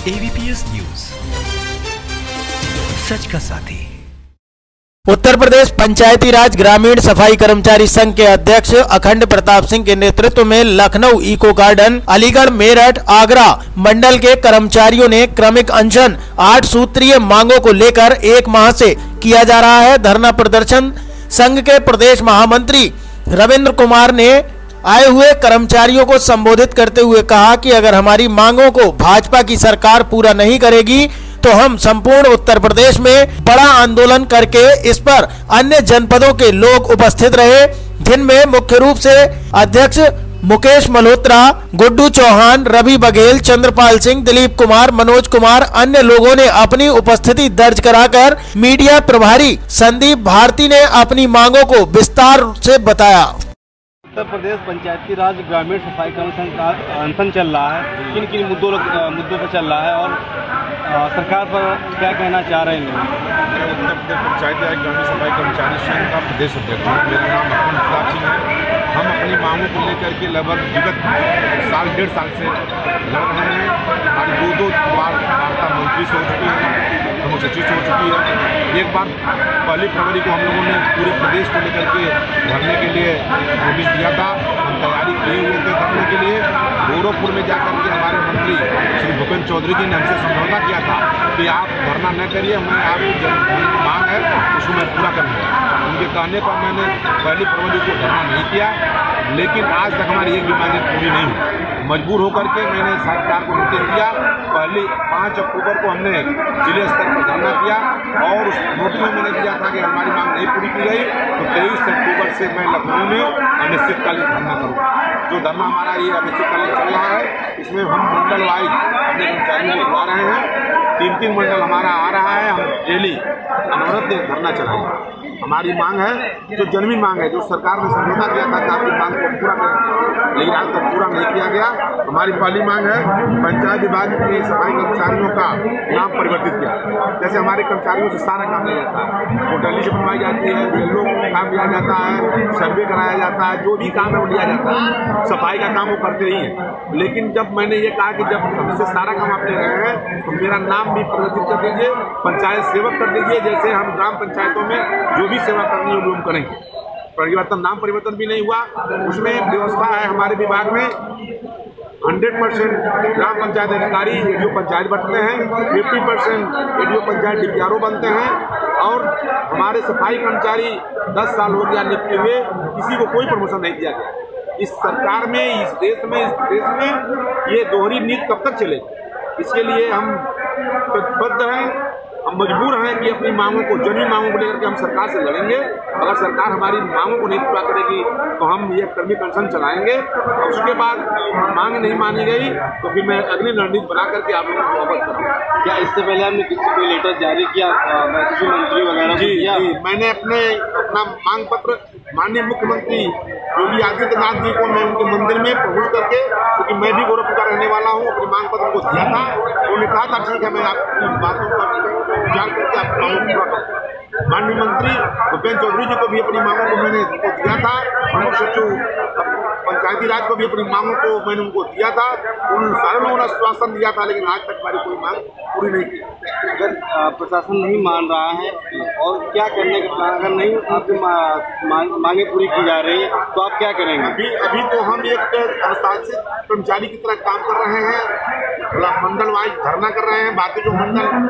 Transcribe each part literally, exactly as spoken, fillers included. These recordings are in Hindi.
एबीपीएस न्यूज, सच का साथी। उत्तर प्रदेश पंचायती राज ग्रामीण सफाई कर्मचारी संघ के अध्यक्ष अखंड प्रताप सिंह के नेतृत्व में लखनऊ इको गार्डन, अलीगढ़, मेरठ, आगरा मंडल के कर्मचारियों ने क्रमिक अनशन आठ सूत्रीय मांगों को लेकर एक माह से किया जा रहा है धरना प्रदर्शन। संघ के प्रदेश महामंत्री रविंद्र कुमार ने आए हुए कर्मचारियों को संबोधित करते हुए कहा कि अगर हमारी मांगों को भाजपा की सरकार पूरा नहीं करेगी तो हम संपूर्ण उत्तर प्रदेश में बड़ा आंदोलन करके इस पर अन्य जनपदों के लोग उपस्थित रहे, जिनमें मुख्य रूप से अध्यक्ष मुकेश मल्होत्रा, गुड्डू चौहान, रवि बघेल, चंद्रपाल सिंह, दिलीप कुमार, मनोज कुमार, अन्य लोगों ने अपनी उपस्थिति दर्ज कराकर मीडिया प्रभारी संदीप भारती ने अपनी मांगों को विस्तार से बताया। उत्तर प्रदेश पंचायती राज ग्रामीण सफाई कर्मचारी का अनशन चल रहा है, किन किन मुद्दों मुद्दों पर चल रहा है और सरकार पर क्या कहना चाह रहे हैं? उत्तर प्रदेश पंचायती राज ग्रामीण सफाई कर्मचारी संघ का प्रदेश अध्यक्ष हूँ। मेरा नाम अखंड प्रताप सिंह है। हम अपनी मांगों को लेकर के लगभग विगत साल डेढ़ साल से लड़ रहे हैं। हमारी दो दो बार वार्ता मंत्री से हो चुकी है, प्रमुख सचिव से हो चुकी है। एक बार पहली फरवरी को हम लोगों ने पूरे प्रदेश को लेकर के धरने के लिए नोटिस दिया था। हम तैयारी किए हुए थे धरने के लिए। गोरखपुर में जाकर के हमारे मंत्री श्री भूपेंद्र चौधरी जी ने हमसे समझौता किया था कि आप धरना न करिए, मैं आपकी जो मांग है उसको मैं पूरा करूँगा। उनके कहने पर मैंने पहली फरवरी को धरना नहीं किया, लेकिन आज तक हमारी एक भी मांगें पूरी नहीं हुई। मजबूर होकर के मैंने सरकार को नोटिस दिया। पहली पाँच अक्टूबर को हमने जिले स्तर पर धरना किया और उस नोटिस में मैंने दिया था कि हमारी मांग नहीं पूरी की गई तो तेईस अक्टूबर से मैं लखनऊ में अनिश्चितकालीन धरना करूँगा। जो धरना हमारा ये अनिश्चितकालीन चल रहा है, इसमें हम मंडल वाइज अपने कर्मचारियों को बुला रहे हैं। तीन तीन मंडल हमारा आ रहा है। हम डेली अनवरत धरना चलाएंगे। हमारी मांग है जो जन्मी मांग है, जो सरकार ने समझौता किया था कि आपकी मांग को पूरा करें, लेकिन आज तक पूरा नहीं किया गया। हमारी पहली मांग है पंचायत विभाग के सफाई कर्मचारियों का नाम परिवर्तित किया। जैसे हमारे कर्मचारियों से सारा काम लिया जाता है, वो दिल्ली से बनवाई जाती है, बिलों का काम लिया जाता है, सर्वे कराया जाता है, जो भी काम है वो लिया जाता है। सफाई का काम वो करते ही हैं। लेकिन जब मैंने ये कहा कि जब हमसे सारा काम आप ले रहे हैं तो मेरा नाम भी परिवर्तित कर दीजिए, पंचायत सेवक कर दीजिए। जैसे हम ग्राम पंचायतों में जो भी सेवा करनी है वो हम करेंगे। परिवर्तन नाम परिवर्तन भी नहीं हुआ। उसमें व्यवस्था है हमारे विभाग में हंड्रेड परसेंट ग्राम पंचायत अधिकारी एडीओ पंचायत बनते हैं, fifty percent ADO panchayat DPRO बनते हैं और हमारे सफाई कर्मचारी दस साल हो गया नियुक्त हुए, किसी को कोई प्रमोशन नहीं दिया गया। इस सरकार में, इस देश में, इस देश में ये दोहरी नीति कब तक चलेगी? इसके लिए हम प्रतिबद्ध हैं। हम मजबूर हैं कि अपनी मांगों को, जन्मी मांगों को लेकर के हम सरकार से लड़ेंगे। अगर सरकार हमारी मांगों को नहीं पूरा करेगी तो हम ये कर्मी अनशन चलाएंगे और उसके बाद मांग नहीं मानी गई तो फिर मैं अगली रणनीति बना करके आप लोगों को अवगत करूँगा। क्या इससे पहले आपने किसी को लेटर जारी किया, कृषि मंत्री वगैरह? जी जी, मैंने अपने अपना मांग पत्र माननीय मुख्यमंत्री योगी आदित्यनाथ जी को मैं उनके मंदिर में प्रस्तुत करके, क्योंकि मैं भी गोरखपुर का रहने वाला हूँ, अपनी मांग पत्र को दिया था। उन्होंने कहा था ठीक है, मैं आपकी बातों पर विचार करके आपकी मांगों को पूरा करूँगा। माननीय मंत्री भूपेंद्र चौधरी जी को भी अपनी मांगों को मैंने दिया था। प्रमुख सचिव पंचायती राज को भी अपनी मांगों को मैंने उनको दिया था। उन सारे लोगों ने आश्वासन दिया था, लेकिन आज तक हमारी कोई मांग पूरी नहीं की। अगर प्रशासन नहीं मान रहा है और क्या करने का प्लान, अगर नहीं आपकी मांगे पूरी की जा रही है तो आप क्या करेंगे? अभी अभी तो हम एक अनुशासित कर्मचारी की तरह काम कर रहे हैं, मंडल वाइज धरना कर रहे हैं। बाकी जो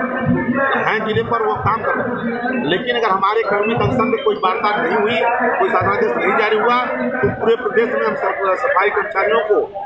मंडल हैं जिले पर वो काम कर रहे हैं, लेकिन अगर हमारे कर्मी अनशन में कोई वार्ता नहीं हुई, कोई शासनादेश नहीं जारी हुआ तो पूरे प्रदेश में हम सफाई कर्मचारियों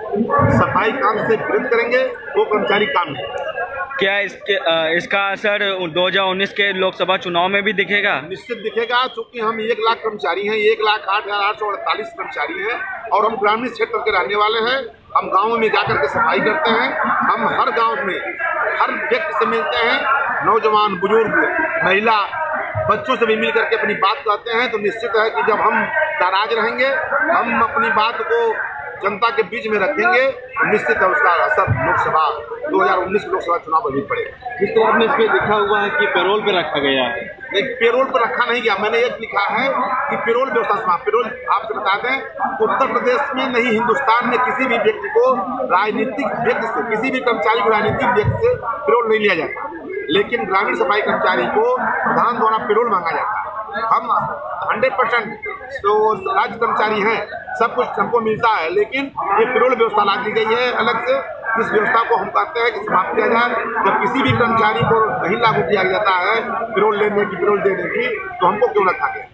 को सफाई काम से विरत करेंगे। वो कर्मचारी काम नहीं। क्या इसके इसका असर दो हज़ार उन्नीस के लोकसभा चुनाव में भी दिखेगा? निश्चित दिखेगा, चूंकि हम एक लाख कर्मचारी हैं, एक लाख आठ हजार आठ सौ अड़तालीस कर्मचारी हैं और हम ग्रामीण क्षेत्र के रहने वाले हैं। हम गाँव में जाकर के सफाई करते हैं। हम हर गाँव में हर व्यक्ति से मिलते हैं, नौजवान, बुजुर्ग, महिला, बच्चों से भी मिल करके अपनी बात कहते हैं। तो निश्चित है कि जब हम नाराज रहेंगे, हम अपनी बात को जनता के बीच में रखेंगे तो निश्चित है उसका असर लोकसभा दो हज़ार उन्नीस लोकसभा चुनाव पर भी पड़ेगा। जिस तरह आपने इसमें लिखा हुआ है कि पेरोल पे रखा गया है, नहीं, पेरोल पर रखा नहीं गया। मैंने ये लिखा है कि पेरोल व्यवस्था समाप्त। पेरोल आपसे बता दें, उत्तर प्रदेश में नहीं हिंदुस्तान में किसी भी व्यक्ति को राजनीतिक व्यक्ति से, किसी भी कर्मचारी को राजनीतिक व्यक्ति से पेरोल नहीं लिया जाता, लेकिन ग्रामीण सफाई कर्मचारी को प्रधान द्वारा पेरोल मांगा जाता है। हम हंड्रेड परसेंट तो राज्य कर्मचारी हैं, सब कुछ हमको मिलता है, लेकिन ये पेरोल व्यवस्था ला दी गई है अलग से। इस व्यवस्था को हम कहते हैं कि समाप्त किया जाए। जब किसी भी कर्मचारी को नहीं लागू किया जाता है पेरोल लेने की, पेरोल देने की, तो हमको क्यों रखा गया।